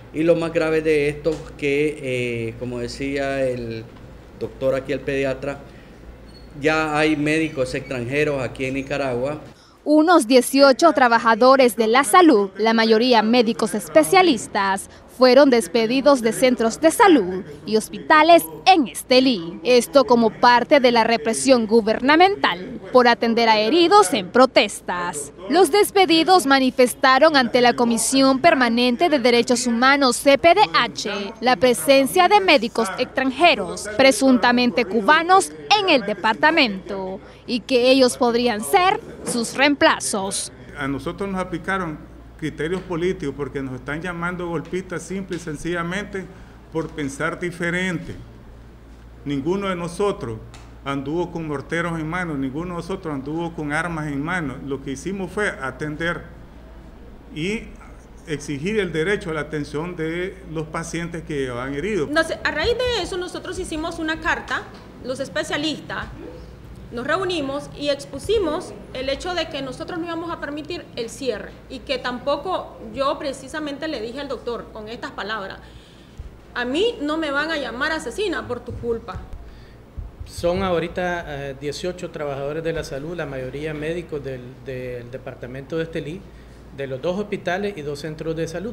Y lo más grave de esto que, como decía el doctor aquí, el pediatra, ya hay médicos extranjeros aquí en Nicaragua. Unos 18 trabajadores de la salud, la mayoría médicos especialistas, fueron despedidos de centros de salud y hospitales en Estelí. Esto como parte de la represión gubernamental por atender a heridos en protestas. Los despedidos manifestaron ante la Comisión Permanente de Derechos Humanos CPDH la presencia de médicos extranjeros, presuntamente cubanos, en el departamento y que ellos podrían ser sus reemplazos. A nosotros nos aplicaron criterios políticos porque nos están llamando golpistas simple y sencillamente por pensar diferente. Ninguno de nosotros anduvo con morteros en mano, ninguno de nosotros anduvo con armas en mano. Lo que hicimos fue atender y exigir el derecho a la atención de los pacientes que llevaban heridos. A raíz de eso nosotros hicimos una carta, los especialistas, nos reunimos y expusimos el hecho de que nosotros no íbamos a permitir el cierre y que tampoco yo precisamente le dije al doctor con estas palabras: a mí no me van a llamar asesina por tu culpa. Son ahorita 18 trabajadores de la salud, la mayoría médicos del departamento de Estelí, de los 2 hospitales y 2 centros de salud.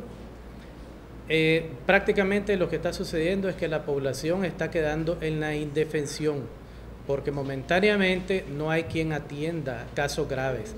Prácticamente lo que está sucediendo es que la población está quedando en la indefensión, porque momentáneamente no hay quien atienda casos graves.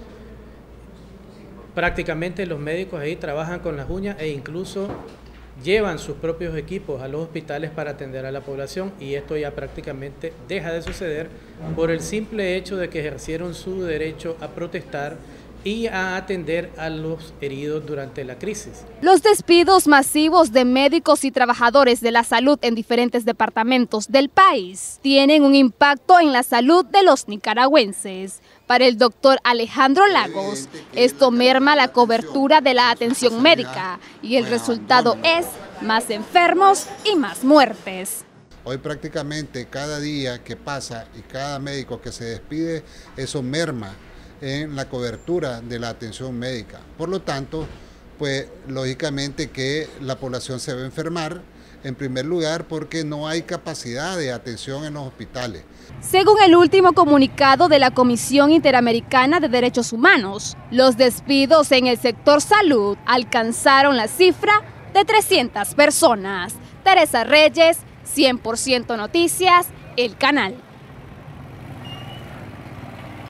Prácticamente los médicos ahí trabajan con las uñas e incluso llevan sus propios equipos a los hospitales para atender a la población, y esto ya prácticamente deja de suceder por el simple hecho de que ejercieron su derecho a protestar y a atender a los heridos durante la crisis. Los despidos masivos de médicos y trabajadores de la salud en diferentes departamentos del país tienen un impacto en la salud de los nicaragüenses. Para el doctor Alejandro Lagos, esto merma la cobertura de la atención médica y el resultado es más enfermos y más muertes. Hoy prácticamente cada día que pasa y cada médico que se despide, eso merma en la cobertura de la atención médica. Por lo tanto, pues lógicamente que la población se va a enfermar, en primer lugar porque no hay capacidad de atención en los hospitales. Según el último comunicado de la Comisión Interamericana de Derechos Humanos, los despidos en el sector salud alcanzaron la cifra de 300 personas. Teresa Reyes, 100% Noticias, El Canal.